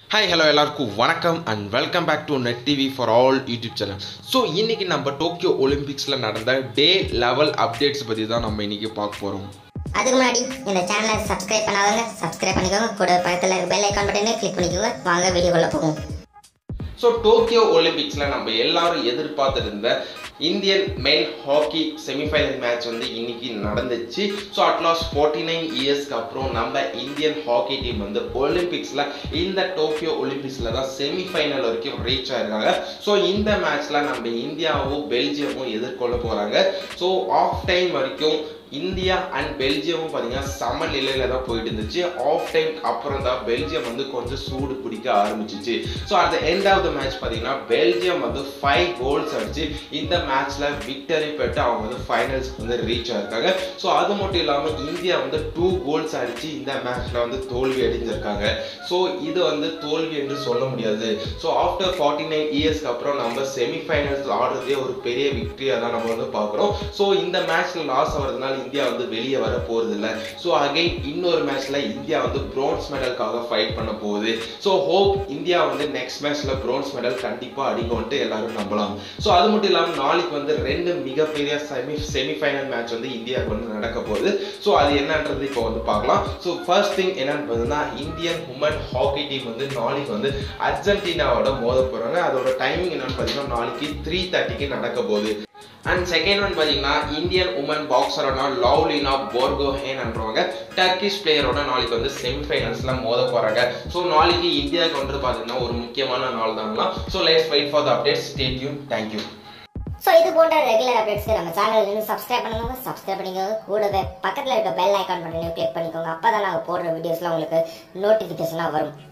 Hi, hello, எல்லாருக்கும் வணக்கம் and welcome back to Net TV for all YouTube channel. So, இன்னைக்கு நம்ம Tokyo ஒலிம்பிக்ஸ்ல நடந்த Day 11 அப்டேட்ஸ் பத்தி தான் நம்ம இன்னைக்கு பார்க்க போறோம். அதுக்கு முன்னாடி இந்த சேனலை சப்ஸ்கிரைப் பண்ணாதவங்க சப்ஸ்கிரைப் பண்ணிக்கோங்க. கூட பக்கத்துல இருக்க பெல் ஐகான் பட்டனை கிளிக் பண்ணிக்கோங்க. வாங்க வீடியோக்குள்ள போவோம். ஸோ டோக்கியோ ஒலிம்பிக்ஸில் நம்ம எல்லாரும் எதிர்பார்த்துட்டு இருந்த Indian men hockey semifinal match வந்து இன்னைக்கு நடந்துச்சு. ஸோ அட்லாஸ்ட் 49 இயர்ஸ்க்கு அப்புறம் நம்ம இந்தியன் ஹாக்கி டீம் வந்து ஒலிம்பிக்ஸில் இந்த டோக்கியோ ஒலிம்பிக்ஸில் தான் செமிஃபைனல் வரைக்கும் ரீச் ஆயிருக்காங்க. ஸோ இந்த மேட்ச்சில் நம்ம இந்தியாவும் பெல்ஜியமும் எதிர்கொள்ள போகிறாங்க. ஸோ ஆஃப் டைம் வரைக்கும் இந்தியா அண்ட் பெல்ஜியமும் பார்த்தீங்கன்னா சம நிலையில தான் போயிட்டு இருந்துச்சு. ஆஃப் டைம் அப்புறம் தான் பெல்ஜியம் வந்து கொஞ்சம் சூடு பிடிக்க ஆரம்பிச்சிச்சு. So at the end of the match பார்த்தீங்கன்னா பெல்ஜியம் வந்து 5 கோல்ஸ் அடிச்சு இந்த மேட்ச்ல விக்டரி பெற்று அவங்க வந்து ஃபைனல்ஸ்க்கு வந்து ரீச் ஆயிருக்காங்க. ஸோ அது மட்டும் இல்லாமல் இந்தியா வந்து 2 கோல்ஸ் அடிச்சு இந்த மேட்ச்ல வந்து தோல்வி அடைஞ்சிருக்காங்க. ஸோ இது வந்து தோல்வி என்று சொல்ல முடியாது. ஸோ ஆஃப்டர் 49 இயர்ஸ்க்கு அப்புறம் நம்ம செமிஃபைனல்ஸ் ஆடுறதே ஒரு பெரிய விக்டரியாக தான் நம்ம வந்து பார்க்குறோம். ஸோ இந்த மேட்ச்ல லாஸ் ஆகிறதுனால இந்தியா வந்து வெளியே வர போறது இல்லை. ஸோ அகைன் இன்னொரு மேட்ச்ல இந்தியா வந்து பிரான்ஸ் மெடலுக்காக ஃபைட் பண்ண போகுது. ஸோ ஹோப் இந்தியா வந்து நெக்ஸ்ட் மேட்ச்ல பிரான்ஸ் மெடல் கண்டிப்பா அடிக்கும்ட்டு எல்லாரும் நம்பலாம். ஸோ அது மட்டும் இல்லாமல் நாளைக்கு வந்து 2 மிகப்பெரிய செமிஃபைனல் மேட்ச் வந்து இந்தியாவுக்கு வந்து நடக்க போகுது. ஸோ அது என்னன்றது இப்போ வந்து பார்க்கலாம். ஸோ ஃபர்ஸ்ட் திங் என்னன்னு பார்த்தீங்கன்னா இந்தியன் உமன் ஹாக்கி டீம் வந்து நாளைக்கு வந்து அர்ஜென்டினாவோட மோத போறாங்க. அதோட டைமிங் என்னன்னு பார்த்தீங்கன்னா நாளைக்கு 3:30க்கு நடக்க போகுது. அண்ட் செகண்ட் ஒன் பார்த்தீங்கன்னா இந்தியன் உமன் பாக்ஸரோட லவ்லினா போர்கோஹேன்ன்றவங்க டர்க்கிஷ் பிளேயரோட நாளைக்கு வந்து செமிஃபைனல்ஸ்ல மோத போறாங்க. ஸோ நாளைக்கு இந்தியாவுக்கு வந்து பார்த்தீங்கன்னா ஒரு முக்கியமான நாள் தாங்களாம். So let's wait for the updates. Stay tune. Thank you. So இது போன்ற ரெகுலர் அப்டேட்ஸ்க்கு நம்ம சேனல் இன்னும் சப்ஸ்கிரைப் பண்ணுங்க. சப்ஸ்கிரைப் பண்ணிக்கோங்க. கூடவே பக்கத்தில் இருக்க பெல் ஐகான் பட்டனை கிளிக் பண்ணிக்கோங்க. அப்போ தான் நாங்கள் போடுற வீடியோஸ்லாம் உங்களுக்கு நோட்டிஃபிகேஷனாக வரும்.